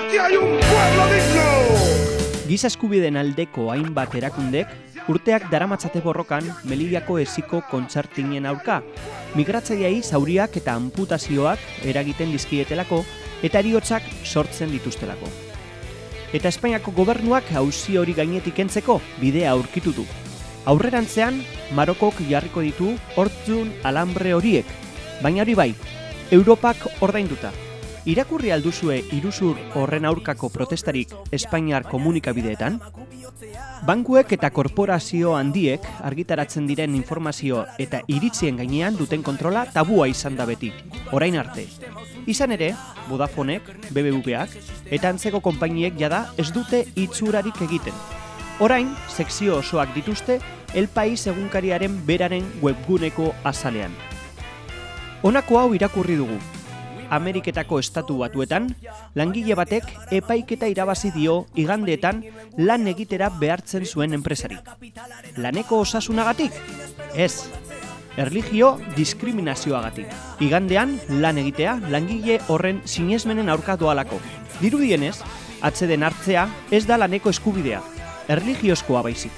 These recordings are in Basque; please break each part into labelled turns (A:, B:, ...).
A: aquí hay un pueblo digno!
B: Giza eskubideen aldeko hainbat erakundek urteak daramatzate borrokan Melillako Hesiko kontzertinen aurka, migratzaileei zauriak eta amputazioak eragiten dizkietelako eta heriotzak sortzen dituztelako. Eta Espainiako gobernuak auzi hori gainetik kentzeko bidea aurkitu du. Aurrerantzean, Marokok jarriko ditu hortzun alambre horiek, baina hori bai, Europak ordainduta. Irakurri alduzue iruzur horren aurkako protestarik Espainiar komunikabideetan? Bankuek eta korporazio handiek argitaratzen diren informazio eta iritzien gainean duten kontrola tabua izan da beti, orain arte. Izan ere, Vodafonek, BBVak eta antzeko konpainiek jada ez dute itzurarik egiten. Orain, sekzio osoak dituzte El País egunkariaren beraren webguneko azalean. Honako hau irakurri dugu. Ameriketako estatu batuetan, langile batek epaiketa irabazi dio igandeetan lan egitera behartzen zuen enpresari. Laneko osasunagatik? Ez. Erlijio diskriminazioagatik. Igandean lan egitea langile horren sinesmenen aurka doalako. Dirudienez, atseden hartzea ez da laneko eskubidea, erlijiozkoa baizik.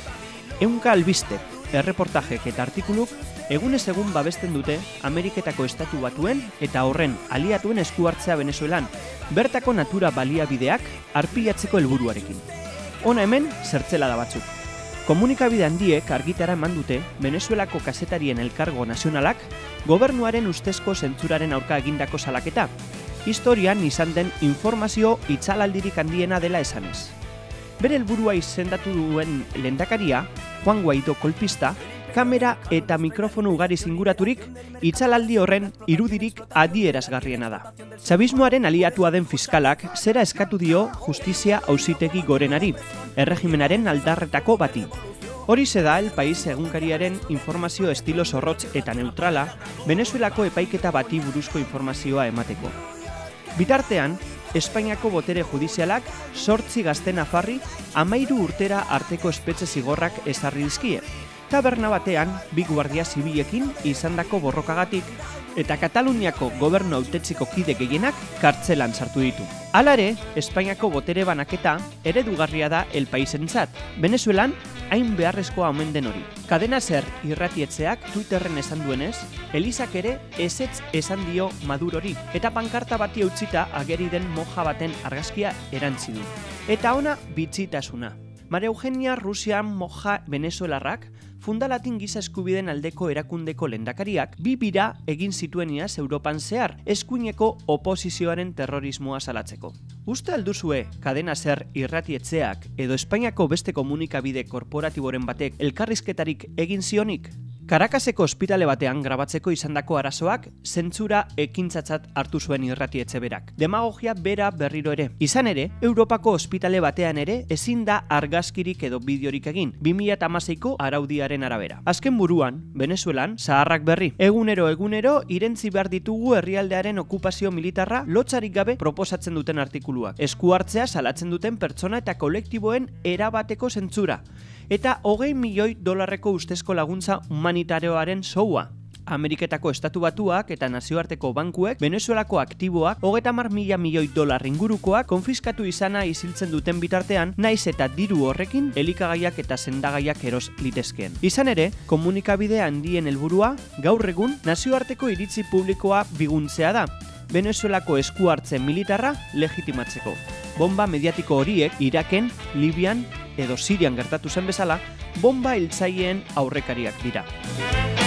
B: Ehunka albiste, erreportajek eta artikuluk egunez egun babesten dute Ameriketako estatu batuen eta horren aliatuen esku hartzea Venezuelan, bertako natura baliabideak arpilatzeko helburuarekin. Hona hemen zertzelada batzuk. Komunikabide handiek argitara eman dute Venezuelako kazetarien elkargo nazionalak gobernuaren ustezko zentzuraren aurka egindako salaketa, historian izan den informazio itzalaldirik handiena dela esanez. Bere helburua izendatu duen lehendakaria, Juan Guaidó kolpista, kamera eta mikrofono ugari zinguraturik, itzalaldi horren irudirik adierazgarriena da. Txabismoaren aliatua den fiskalak zera eskatu dio justizia auzitegi gorenari, erregimenaren aldarretako bati. Horixe da El País egunkariaren informazio estilo zorrotz eta neutrala, Venezuelako epaiketa bati buruzko informazioa emateko. Bitartean, Espainiako botere judizialak 8 gazte nafarri 13 urtera arteko espetxe zigorrak ezarri dizkie. Taberna batean, 2 guardia zibilekin izandako borrokagatik eta Kataluniako gobernu hautetziko kide gehienak kartzelan sartu ditu. Hala ere, Espainiako botere banaketa eredugarria da El Paisentzat, Venezuelan hain beharrezkoa omen den hori. Cadena Ser irratietzeak Twitterren esan duenez, Elizak ere ezetz esan dio Madurori, eta pankarta bati utzita ageri den moja baten argazkia erantzi du. Eta ona bitxitasuna. Maria Eugenia Rusian moja venezuelarrak Fundalatin giza eskubideen aldeko erakundeko lehendakariak 2 bira egin zitueniaz Europan zehar, eskuineko oposizioaren terrorismoa salatzeko. Uste alduzue Cadena Ser irratietzeak edo Espainiako beste komunikabide korporatiboren batek elkarrizketarik egin zionik? Caracaseko ospitale batean grabatzeko izandako arazoak zentzura ekintzatzat hartu zuen irratietxe berak. Demagogia bera berriro ere. Izan ere, Europako ospitale batean ere ezin da argazkirik edo bideorik egin, 2016ko araudiaren arabera. Azken buruan, Venezuelan, zaharrak berri. Egunero irentzi behar ditugu herrialdearen okupazio militarra lotsarik gabe proposatzen duten artikuluak. Esku hartzea salatzen duten pertsona eta kolektiboen erabateko zentzura. Eta $20 milioi ustezko laguntza humanitareoaren soua. Ameriketako estatu batuak eta nazioarteko bankuek Venezuelako aktiboak $30 milioi ingurukoak konfiskatu izana isiltzen duten bitartean, naiz eta diru horrekin elikagaiak eta sendagaiak eros litezkeen. Izan ere, komunikabide handien helburua gaur egun nazioarteko iritzi publikoa biguntzea da, Venezuelako esku hartzen militarra legitimatzeko. Bomba mediatiko horiek Iraken, Libian edo Sirian gertatu zen bezala, bomba hiltzaileen aurrekariak dira.